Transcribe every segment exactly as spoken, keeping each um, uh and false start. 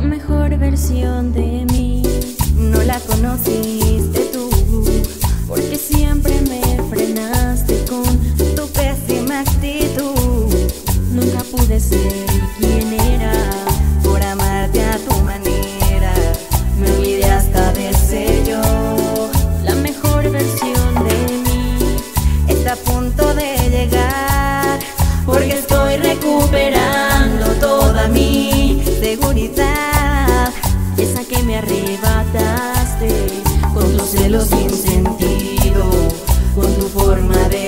mejor versión de mí no la conociste tú, porque siempre me frenaste con tu pésima actitud. Nunca pude ser quien era por amarte a tu manera. Me olvidé hasta de ser yo. La mejor versión de mí está a punto de llegar, porque estoy recuperando toda mi seguridad, esa que me arrebataste con tus celos sin sentido, con tu forma de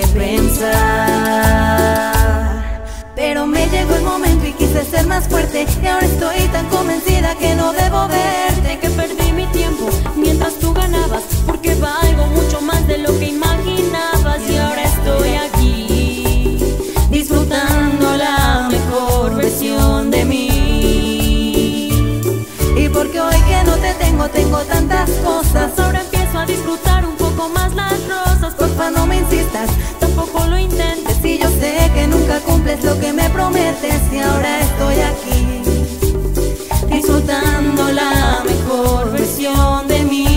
pensar. Pero me llegó el momento y quise ser más fuerte, y ahora estoy tan convencida que no debo verte, que perdí mi tiempo mientras tú ganabas, porque valgo mucho más de lo que imaginabas. Y ahora estoy aquí disfrutando la mejor versión de mí. Y porque hoy que no te tengo, tengo tantas cosas, ahora empiezo a disfrutar un poco más las rosas. Porfa, no me insistas, tampoco lo intentes, y yo sé que nunca cumples lo que me prometes. Y ahora estoy aquí disfrutando la mejor versión de mí.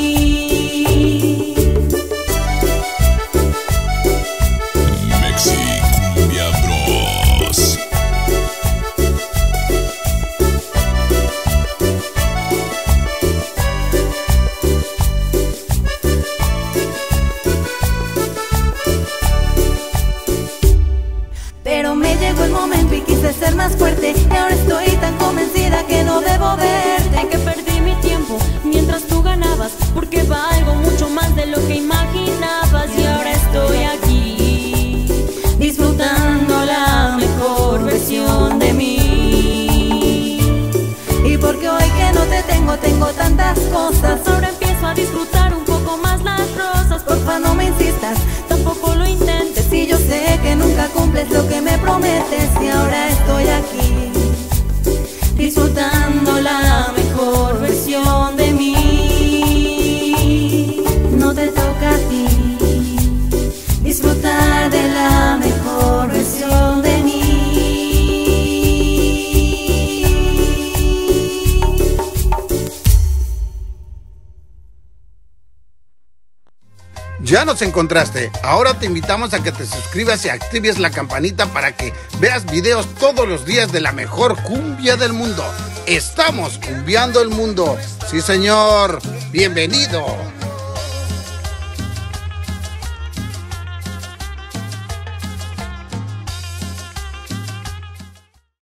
Mexicumbia Bros. Pero me llegó el momento y quise ser más fuerte, y ahora estoy tan convencida que no debo verte, que perdí mi tiempo mientras tú ganabas, porque valgo mucho más de lo que imaginabas. Y ahora estoy aquí disfrutando la mejor versión de mí. Y porque hoy que no te tengo, tengo tantas cosas, ahora empiezo a disfrutar un poco más las rosas. Porfa, no me insistas, tampoco lo intentes, y yo sé que nunca cumples lo que me prometes. Y ahora estoy aquí disfrutando la mejor versión de mí. No te toca a ti disfrutar de la mejor versión de mí. Ya nos encontraste. Ahora te invitamos a que te suscribas y actives la campanita para que veas videos todos los días de la mejor cumbia del mundo. Estamos cumbiando el mundo. Sí, señor. Bienvenido.